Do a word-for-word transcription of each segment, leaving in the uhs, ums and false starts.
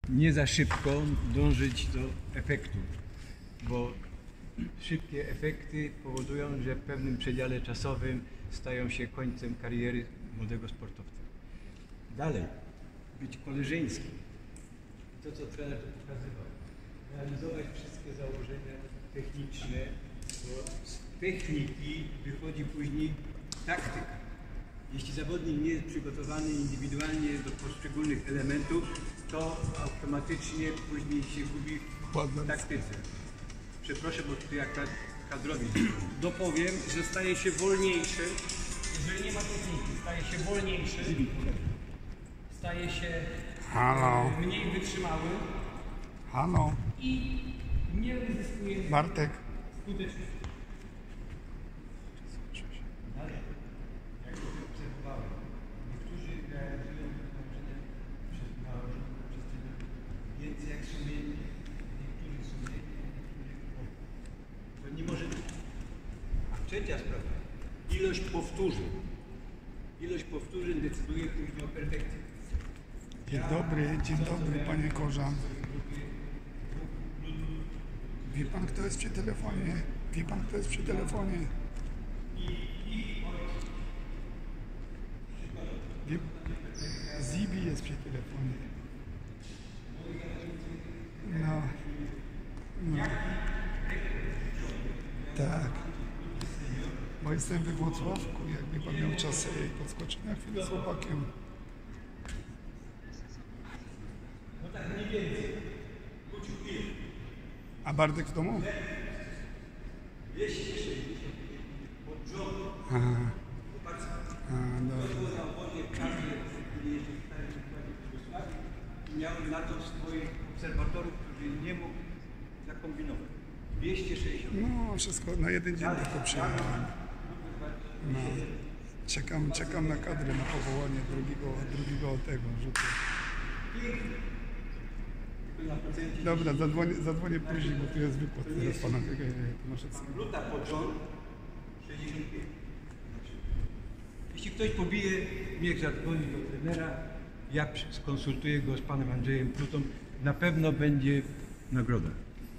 nie za szybko dążyć do efektu, bo szybkie efekty powodują, że w pewnym przedziale czasowym stają się końcem kariery młodego sportowca. Dalej, być koleżeńskim. To, co trener tu pokazywał. Realizować wszystkie założenia techniczne, bo z techniki wychodzi później taktyka. Jeśli zawodnik nie jest przygotowany indywidualnie do poszczególnych elementów, to automatycznie później się gubi w taktyce. Przepraszam, bo tu jak kadrowi. Dopowiem, że staje się wolniejszy, jeżeli nie ma techniki, staje się wolniejszy, staje się Halo. mniej wytrzymały Halo. i nie uzyskuje Bartek. skuteczności. Dalej, jak to obserwowałem, niektórzy realizują założenia przez nałożone przestrzenie więcej jak sumiennie, niektórzy sumiennie, niektórzy To nie może być. A trzecia sprawa, ilość powtórzeń. Ilość powtórzeń decyduje później o perfekcji. Dzień dobry, dzień dobry, panie Korzan. Wie pan, kto jest przy telefonie? Wie pan, kto jest przy telefonie? Wie... Zibi jest przy telefonie. No. No. Tak. Bo jestem we Włocławku, jakby pan miał czas sobie podskoczyć na chwilę z chłopakiem. A Bartek w domu? Aha. A, dobra. Miałem na to swoich obserwatorów, którzy nie mógł zakombinować. dwieście sześćdziesiąt. No, wszystko na jeden dzień tylko przyjechałem. No. Czekam, czekam na kadrę, na powołanie drugiego, drugiego tego rzutu. Dobra, zadzwonię, zadzwonię później, bo tu jest wykład teraz pana Tomaszewskiego. Luta pod rząd sześćdziesiąt pięć. Jeśli ktoś pobije, niech zadzwoni do trenera. Ja skonsultuję go z panem Andrzejem Plutą. Na pewno będzie nagroda.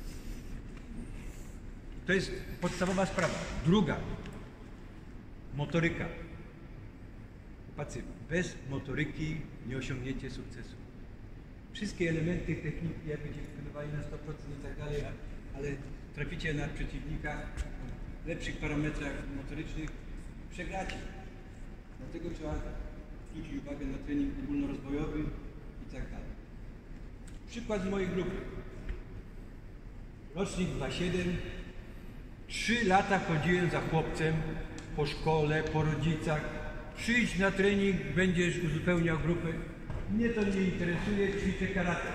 To jest podstawowa sprawa. Druga. Motoryka. Chłopacy, bez motoryki nie osiągniecie sukcesu. Wszystkie elementy techniki, jak będziecie wykonywali na sto procent i tak dalej, ale traficie na przeciwnika w lepszych parametrach motorycznych, przegracie. Dlatego trzeba zwrócić uwagę na trening ogólnorozwojowy i tak dalej. Przykład z mojej grupy. Rocznik dwa siedem. Trzy lata chodziłem za chłopcem po szkole, po rodzicach. Przyjdź na trening, będziesz uzupełniał grupę. Mnie to nie interesuje, ćwiczę karate.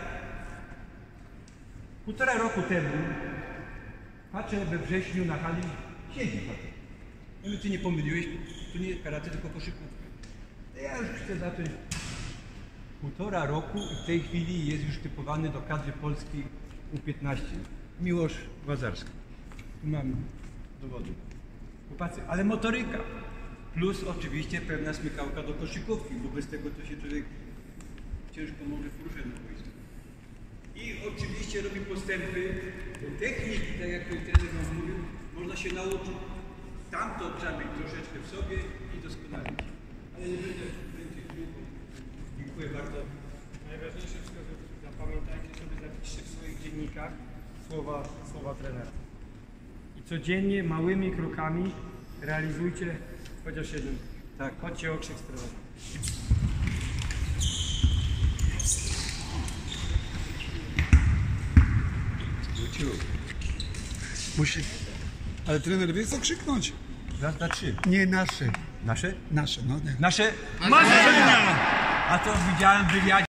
Półtora roku temu patrzę we wrześniu na hali, siedzi facet. No ty nie pomyliłeś, to nie karate, tylko koszykówka. Ja już chcę zacząć. Półtora roku i w tej chwili jest już typowany do kadry polskiej U piętnaście. Miłosz Łazarski. Tu mam dowody. Chłopacy, ale motoryka. Plus oczywiście pewna smykałka do koszykówki, bo bez tego to się człowiek ciężko może poruszać na boisku. I oczywiście robi postępy, bo techniki, tak jak ten trener nam mówił, można się nauczyć. Tamto trzeba mieć troszeczkę w sobie i doskonalić. Ale nie będę więcej długo. Dziękuję bardzo. Najważniejsze wskazówki. Zapamiętajcie sobie, zapiszcie w swoich dziennikach słowa, słowa trenera. I codziennie, małymi krokami realizujcie chociaż jeden. Tak, chodźcie okrzyk z trenerem. Musi... Ale trener wie co krzyknąć? Raz, dwa, trzy. Nie nasze. Nasze? Nasze, no nie. Nasze? Marzenia! A to widziałem w wywiadzie.